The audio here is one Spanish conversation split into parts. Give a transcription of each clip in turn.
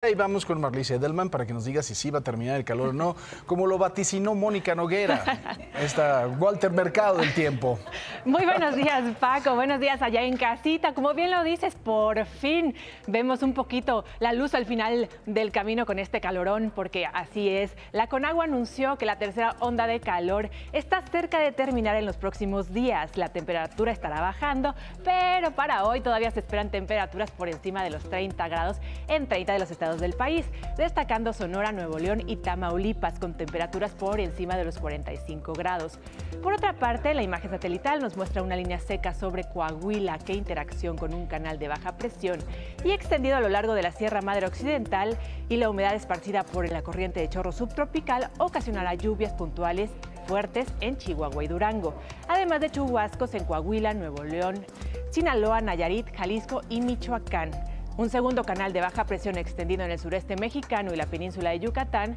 y vamos con Marlicia Edelman para que nos diga si sí va a terminar el calor o no, como lo vaticinó Mónica Noguera, esta Walter Mercado del tiempo. Muy buenos días, Paco. Buenos días allá en casita. Como bien lo dices, por fin vemos un poquito la luz al final del camino con este calorón, porque así es. La Conagua anunció que la tercera onda de calor está cerca de terminar en los próximos días. La temperatura estará bajando, pero para hoy todavía se esperan temperaturas por encima de los 30 grados en 30 de los estados del país, destacando Sonora, Nuevo León y Tamaulipas, con temperaturas por encima de los 45 grados. Por otra parte, la imagen satelital nos muestra una línea seca sobre Coahuila, que interacción con un canal de baja presión y extendido a lo largo de la Sierra Madre Occidental, y la humedad esparcida por la corriente de chorro subtropical ocasionará lluvias puntuales fuertes en Chihuahua y Durango, además de chubascos en Coahuila, Nuevo León, Sinaloa, Nayarit, Jalisco y Michoacán. Un segundo canal de baja presión extendido en el sureste mexicano y la península de Yucatán,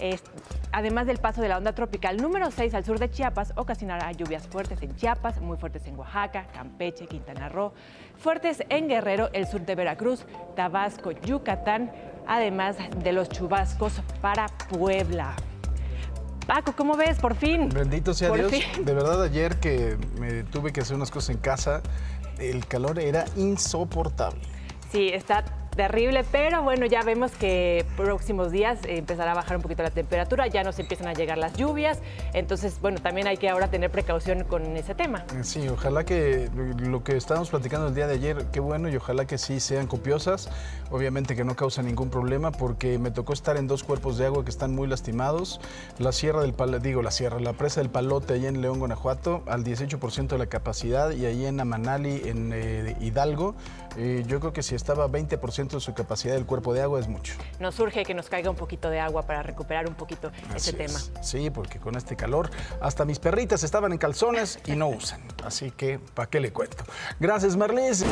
además del paso de la onda tropical número 6 al sur de Chiapas, ocasionará lluvias fuertes en Chiapas, muy fuertes en Oaxaca, Campeche, Quintana Roo, fuertes en Guerrero, el sur de Veracruz, Tabasco, Yucatán, además de los chubascos para Puebla. Paco, ¿cómo ves? Por fin. Bendito sea Por Dios. fin. De verdad, ayer que me tuve que hacer unas cosas en casa, el calor era insoportable. Sí, está terrible, pero bueno, ya vemos que próximos días empezará a bajar un poquito la temperatura, ya nos empiezan a llegar las lluvias, entonces, bueno, también hay que ahora tener precaución con ese tema. Sí, ojalá que lo que estábamos platicando el día de ayer, qué bueno, y ojalá que sí sean copiosas, obviamente que no causa ningún problema, porque me tocó estar en dos cuerpos de agua que están muy lastimados, la la presa del Palote, allá en León, Guanajuato, al 18% de la capacidad, y ahí en Amanali, en Hidalgo, yo creo que si estaba 20% de su capacidad del cuerpo de agua es mucho. Nos urge que nos caiga un poquito de agua para recuperar un poquito ese tema. Sí, porque con este calor hasta mis perritas estaban en calzones y no usan. Así que, ¿para qué le cuento? Gracias, Marlis.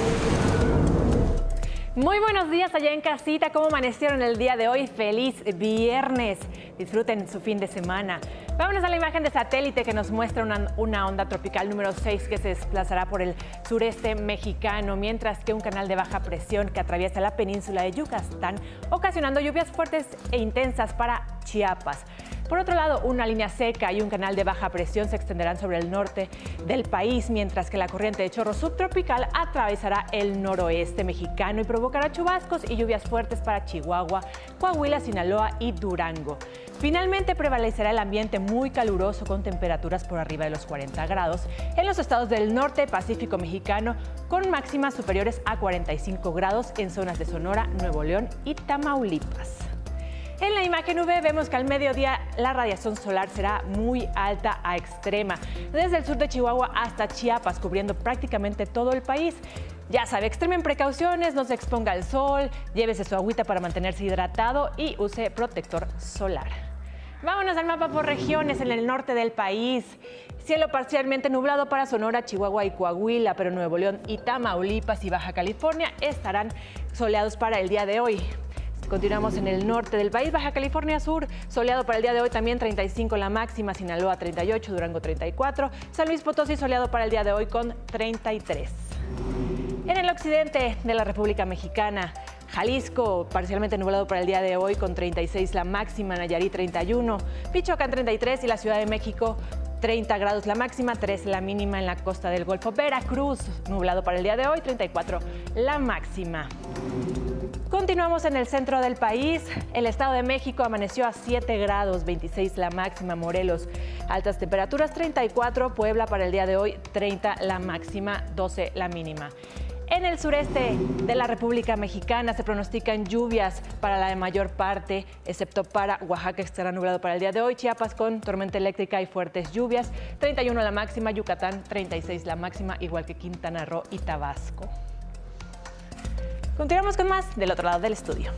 Muy buenos días allá en casita. ¿Cómo amanecieron el día de hoy? Feliz viernes. Disfruten su fin de semana. Vámonos a la imagen de satélite que nos muestra una onda tropical número 6 que se desplazará por el sureste mexicano, mientras que un canal de baja presión que atraviesa la península de Yucatán, ocasionando lluvias fuertes e intensas para Chiapas. Por otro lado, una línea seca y un canal de baja presión se extenderán sobre el norte del país, mientras que la corriente de chorro subtropical atravesará el noroeste mexicano y provocará chubascos y lluvias fuertes para Chihuahua, Coahuila, Sinaloa y Durango. Finalmente prevalecerá el ambiente muy caluroso con temperaturas por arriba de los 40 grados en los estados del norte Pacífico mexicano, con máximas superiores a 45 grados en zonas de Sonora, Nuevo León y Tamaulipas. En la imagen UV vemos que al mediodía la radiación solar será muy alta a extrema, desde el sur de Chihuahua hasta Chiapas, cubriendo prácticamente todo el país. Ya sabe, extremen precauciones, no se exponga al sol, llévese su agüita para mantenerse hidratado y use protector solar. Vámonos al mapa por regiones en el norte del país. Cielo parcialmente nublado para Sonora, Chihuahua y Coahuila, pero Nuevo León y Tamaulipas y Baja California estarán soleados para el día de hoy. Continuamos en el norte del país, Baja California Sur, soleado para el día de hoy, también 35 la máxima, Sinaloa 38, Durango 34, San Luis Potosí soleado para el día de hoy con 33. En el occidente de la República Mexicana, Jalisco parcialmente nublado para el día de hoy con 36 la máxima, Nayarit 31, Michoacán 33 y la Ciudad de México 30 grados la máxima, 3 la mínima en la costa del Golfo. Veracruz nublado para el día de hoy, 34 la máxima. Continuamos en el centro del país. El Estado de México amaneció a 7 grados, 26 la máxima. Morelos, altas temperaturas, 34. Puebla para el día de hoy, 30 la máxima, 12 la mínima. En el sureste de la República Mexicana se pronostican lluvias para la mayor parte, excepto para Oaxaca, que estará nublado para el día de hoy. Chiapas con tormenta eléctrica y fuertes lluvias, 31 la máxima. Yucatán, 36 la máxima, igual que Quintana Roo y Tabasco. Continuamos con más del otro lado del estudio.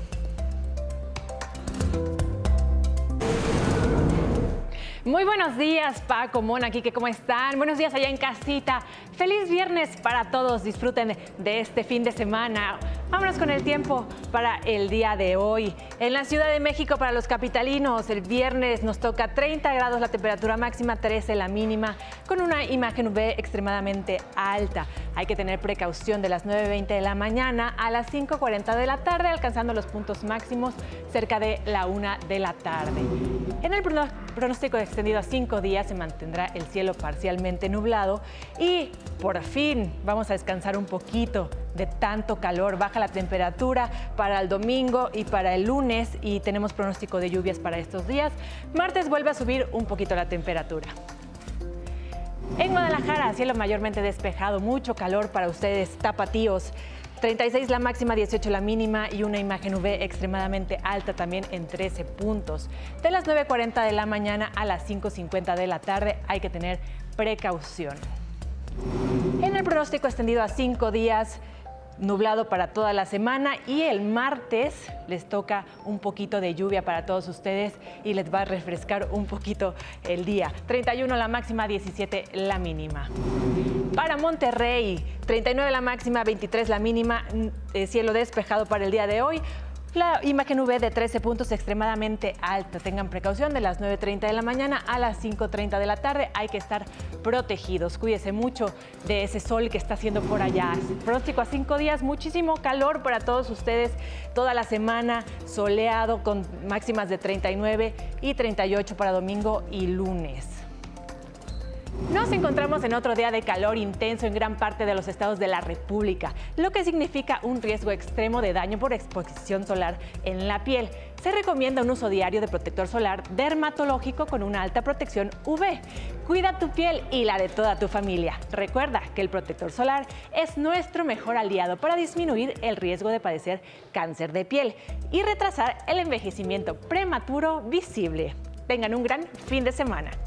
Muy buenos días, Paco, Mona, Quique, ¿cómo están? Buenos días allá en casita. Feliz viernes para todos. Disfruten de este fin de semana. Vámonos con el tiempo para el día de hoy. En la Ciudad de México, para los capitalinos, el viernes nos toca 30 grados la temperatura máxima, 13 la mínima, con una imagen UV extremadamente alta. Hay que tener precaución de las 9:20 de la mañana a las 5:40 de la tarde, alcanzando los puntos máximos cerca de la 1 de la tarde. En el pronóstico extendido a 5 días se mantendrá el cielo parcialmente nublado y por fin vamos a descansar un poquito de tanto calor. Baja la temperatura para el domingo y para el lunes y tenemos pronóstico de lluvias para estos días. Martes vuelve a subir un poquito la temperatura. En Guadalajara, cielo mayormente despejado, mucho calor para ustedes, tapatíos. 36 la máxima, 18 la mínima y una imagen UV extremadamente alta también en 13 puntos. De las 9:40 de la mañana a las 5:50 de la tarde hay que tener precaución. En el pronóstico extendido a 5 días, nublado para toda la semana y el martes les toca un poquito de lluvia para todos ustedes y les va a refrescar un poquito el día. 31 la máxima, 17 la mínima. Para Monterrey, 39 la máxima, 23 la mínima, cielo despejado para el día de hoy. La imagen UV de 13 puntos extremadamente alta. Tengan precaución de las 9:30 de la mañana a las 5:30 de la tarde. Hay que estar protegidos. Cuídese mucho de ese sol que está haciendo por allá. Pronóstico a 5 días, muchísimo calor para todos ustedes. Toda la semana soleado con máximas de 39 y 38 para domingo y lunes. Nos encontramos en otro día de calor intenso en gran parte de los estados de la República, lo que significa un riesgo extremo de daño por exposición solar en la piel. Se recomienda un uso diario de protector solar dermatológico con una alta protección UV. Cuida tu piel y la de toda tu familia. Recuerda que el protector solar es nuestro mejor aliado para disminuir el riesgo de padecer cáncer de piel y retrasar el envejecimiento prematuro visible. Tengan un gran fin de semana.